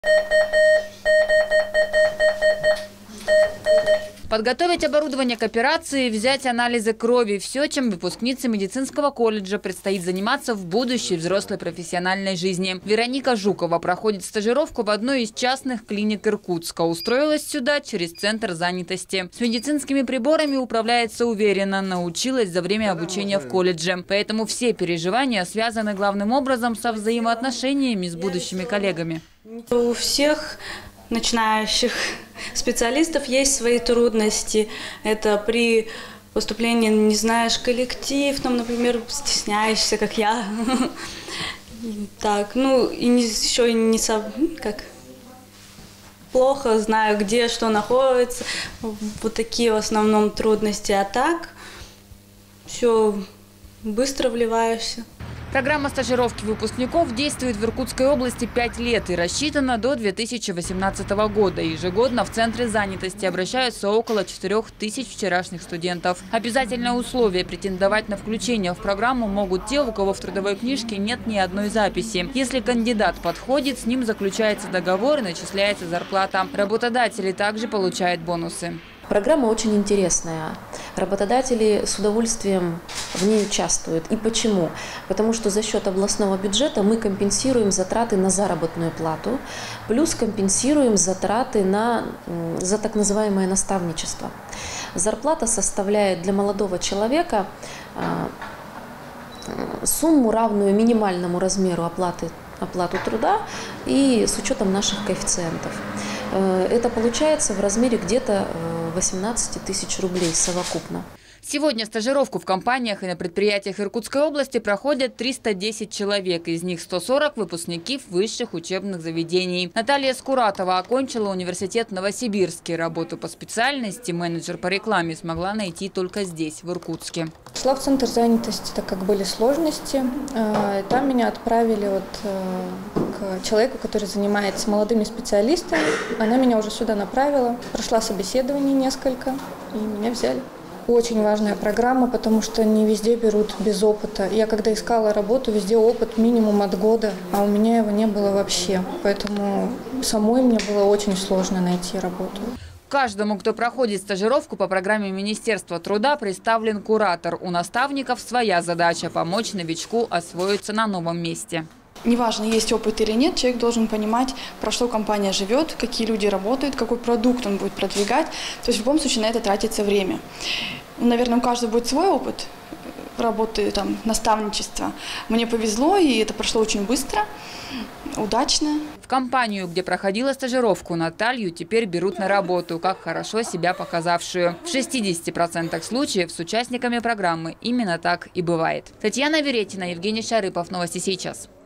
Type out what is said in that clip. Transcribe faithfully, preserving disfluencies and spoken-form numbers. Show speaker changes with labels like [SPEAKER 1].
[SPEAKER 1] Подготовить оборудование к операции, взять анализы крови – все, чем выпускнице медицинского колледжа предстоит заниматься в будущей взрослой профессиональной жизни. Вероника Жукова проходит стажировку в одной из частных клиник Иркутска. Устроилась сюда через центр занятости. С медицинскими приборами управляется уверенно, научилась за время обучения в колледже. Поэтому все переживания связаны главным образом со взаимоотношениями с будущими коллегами.
[SPEAKER 2] У всех начинающих специалистов есть свои трудности. Это при поступлении не знаешь коллектив, там, например, стесняешься, как я. Так, ну и еще и не как плохо знаю, где что находится. Вот такие в основном трудности. А так все быстро вливаешься.
[SPEAKER 1] Программа стажировки выпускников действует в Иркутской области пять лет и рассчитана до две тысячи восемнадцатого года. Ежегодно в центре занятости обращаются около четырёх тысяч вчерашних студентов. Обязательное условие – претендовать на включение в программу могут те, у кого в трудовой книжке нет ни одной записи. Если кандидат подходит, с ним заключается договор и начисляется зарплата. Работодатели также получают бонусы.
[SPEAKER 3] Программа очень интересная. Работодатели с удовольствием в ней участвуют. И почему? Потому что за счет областного бюджета мы компенсируем затраты на заработную плату, плюс компенсируем затраты на, за так называемое наставничество. Зарплата составляет для молодого человека сумму, равную минимальному размеру оплаты, оплату труда и с учетом наших коэффициентов. Это получается в размере где-то восемнадцать тысяч рублей совокупно.
[SPEAKER 1] Сегодня стажировку в компаниях и на предприятиях Иркутской области проходят триста десять человек. Из них сто сорок – выпускники высших учебных заведений. Наталья Скуратова окончила университет в Новосибирске. Работу по специальности менеджер по рекламе смогла найти только здесь, в Иркутске.
[SPEAKER 4] Шла в центр занятости, так как были сложности. Там меня отправили вот к человеку, который занимается молодыми специалистами. Она меня уже сюда направила. Прошла собеседование несколько и меня взяли. Очень важная программа, потому что не везде берут без опыта. Я когда искала работу, везде опыт минимум от года, а у меня его не было вообще. Поэтому самой мне было очень сложно найти работу.
[SPEAKER 1] Каждому, кто проходит стажировку по программе Министерства труда, представлен куратор. У наставников своя задача – помочь новичку освоиться на новом месте.
[SPEAKER 5] Неважно, есть опыт или нет, человек должен понимать, про что компания живет, какие люди работают, какой продукт он будет продвигать. То есть в любом случае на это тратится время. Наверное, у каждого будет свой опыт работы, там, наставничества. Мне повезло, и это прошло очень быстро, удачно.
[SPEAKER 1] В компанию, где проходила стажировку, Наталью теперь берут на работу, как хорошо себя показавшую. В шестидесяти процентах случаев с участниками программы именно так и бывает. Татьяна Веретина, Евгений Шарыпов. Новости сейчас.